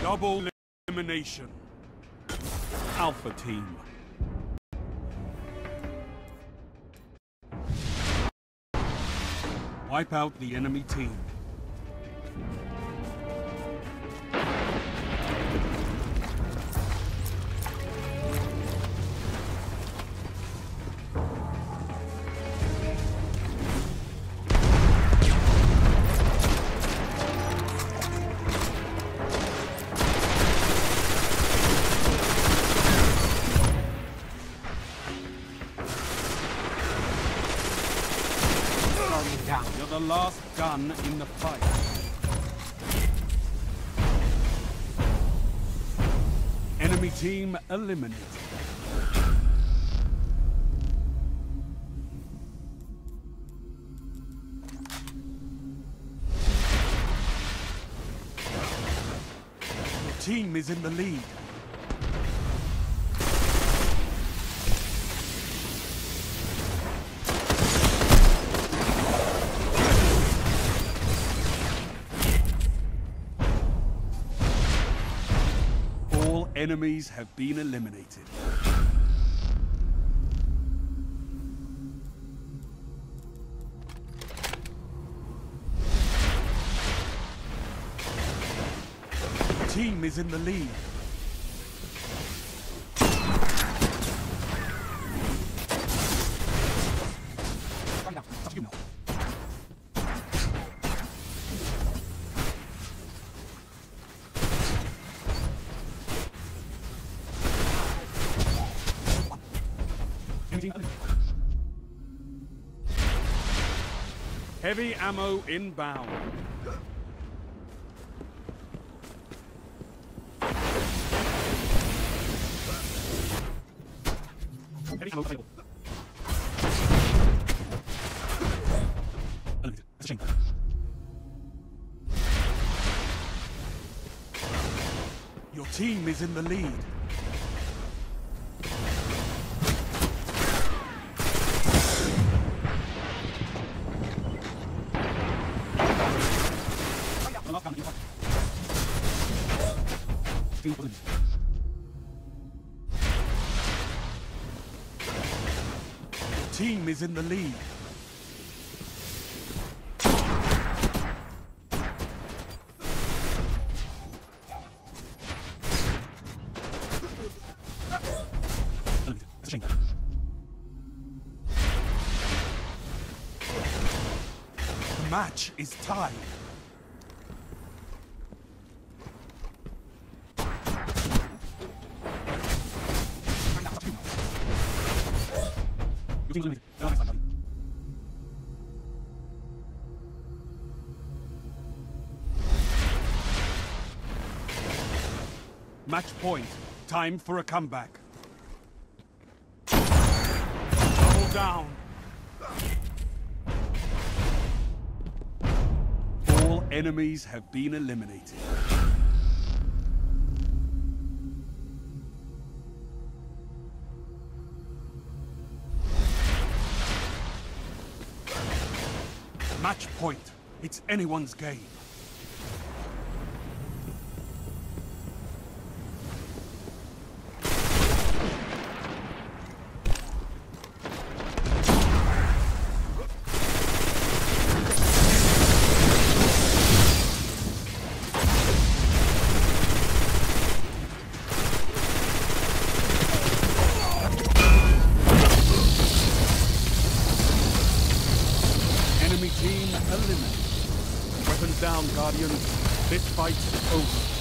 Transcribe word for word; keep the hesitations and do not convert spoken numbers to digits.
Double elimination. Alpha team. Wipe out the enemy team. You're the last gun in the fight. Enemy team eliminated. Your team is in the lead. Enemies have been eliminated. The team is in the lead. Heavy ammo inbound. Heavy ammo available. Unlimited. That's a shame. Your team is in the lead. Your team is in the lead. That's a shame. The match is tied. Match point. Time for a comeback. Double down. All enemies have been eliminated. Match point. It's anyone's game. Enemy team eliminated. Weapons down, Guardians. This fight's over.